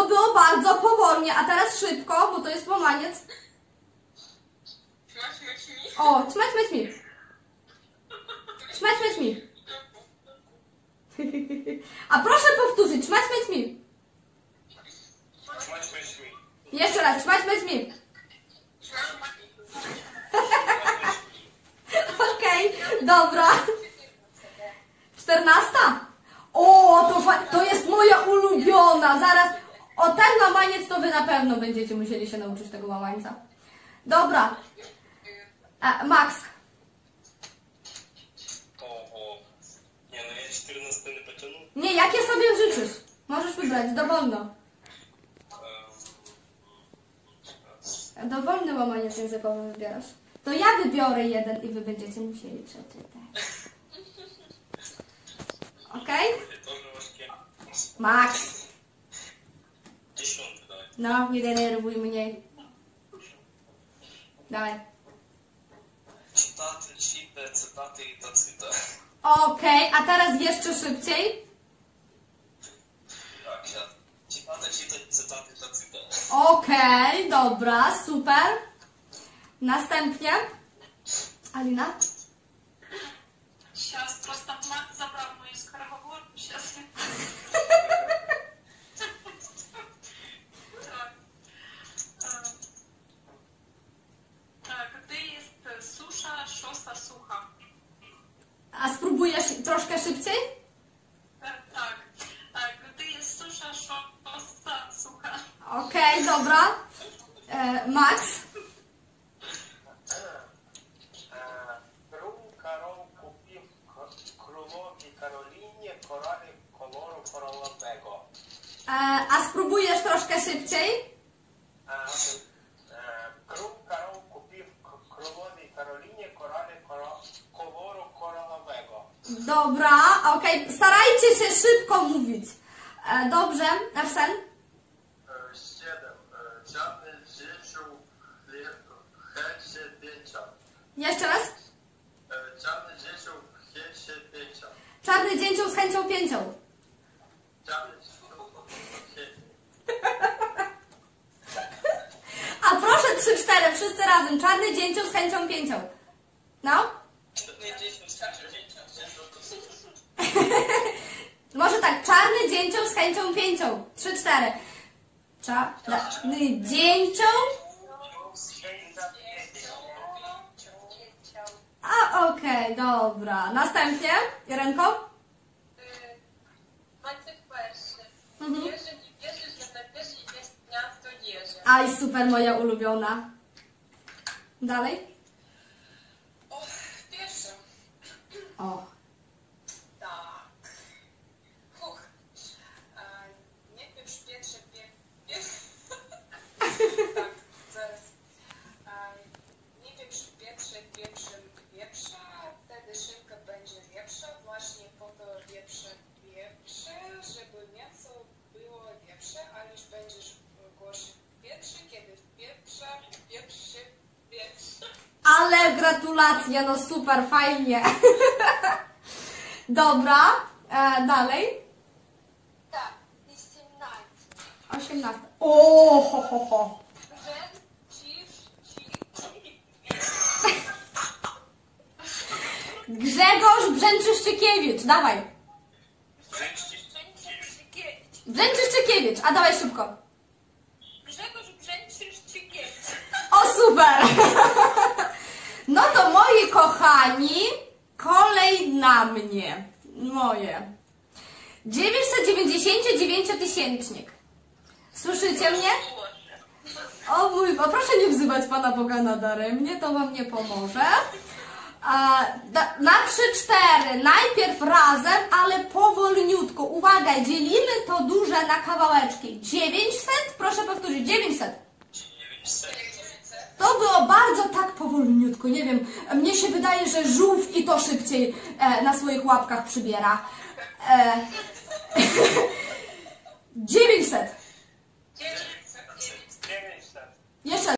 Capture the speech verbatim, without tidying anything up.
To było bardzo powolnie, a teraz szybko, bo to jest łamaniec. O, ćmać, ćmać mi. Ćmać, ćmać mi. A proszę powtórzyć, ćmać, ćmać mi. Jeszcze raz, ćmać, ćmać mi. Okej, okay, dobra. Czternasta? O, to, to jest moja ulubiona. Zaraz, o ten łamaniec to wy na pewno będziecie musieli się nauczyć tego łamańca. Dobra. E, Max. O, o. Nie, no ja czternastkę nie pociągnę. Nie, jakie sobie życzysz? Możesz wybrać, dowolno. Dowolny łamaniec językowy wybierasz. To ja wybiorę jeden i wy będziecie musieli przeczytać. Okej? Okay? Max. Dziesiąty, dawaj. No, nie denerwuj mnie. Dawaj. Cytaty, cipy, cytaty i tacyta. Okej, okay, a teraz jeszcze szybciej. Tak, ja. Cytaty, cipy, cytaty, tacyta. Okej, okay, dobra, super. Następnie. Alina? Сейчас просто мать забрал мою скороговорку. Сейчас. Gdy jest susza, szosa sucha. A spróbujesz troszkę szybciej? Tak. Gdy jest susza, szosa sucha. Okej, okay, dobra. E, Max? E, a spróbujesz troszkę szybciej? Król Karol kupił królowi Karolinie korale koloru koralowego. Dobra, okej. Okay. Starajcie się szybko mówić. E, dobrze, Ewsen? Siedem. Czarny dzieciu chęcie pięcia. Jeszcze raz? Czarny dzieciu chęcie pięcia. Czarny dzięcioł z chęcią pięcią. Czarny A proszę trzy, cztery, wszyscy razem. Czarny dzięcioł z chęcią pięcią. No? Może tak, czarny dzięcioł z chęcią pięcią. Trzy, cztery. Czarny dzięcioł. A okej, okay, dobra. Następnie, Jarenko? Maciek pierwszy. Mhm. Jerzy nie wierzysz, że na pierwszy jest miasto Jerzy. Aj, super, moja ulubiona. Dalej? O, pierwszy. O. Tak. Huch. Nie pieprz pierwszy pie... Tak, zaraz. Nie pieprz pierwszy pieprzem wieprza, wtedy szynka będzie lepsza. Właśnie po to wieprze wieprze, żeby mięso było lepsze, a już będziesz głośny pierwszy, kiedy wpieprza, pierwszy, pierwszy. Ale gratulacje, no super, fajnie. Dobra, e, dalej. Tak, osiemnaście. osiemnaście. O, ho, ho, ho. Rzęd, cisz, ci, Grzegorz Brzęczyszczykiewicz, dawaj. Brzęczyszczykiewicz. Brzęczyszczykiewicz, a dawaj szybko. Grzegorz Brzęczyszczykiewicz. O, super. No to moi kochani, kolej na mnie. Moje. dziewięćset dziewięćdziesiąt dziewięć tysięcznik. Słyszycie mnie? O mój, o proszę nie wzywać Pana Boga na darę, mnie to wam nie pomoże. A, da, na trzy, cztery, najpierw razem, ale powolniutko. Uwaga, dzielimy to duże na kawałeczki. dziewięćset, proszę powtórzyć, dziewięćset. To było bardzo tak powolniutko, nie wiem, mnie się wydaje, że żółw i to szybciej e, na swoich łapkach przybiera. E, dziewięćset. dziewięćset. Jeszcze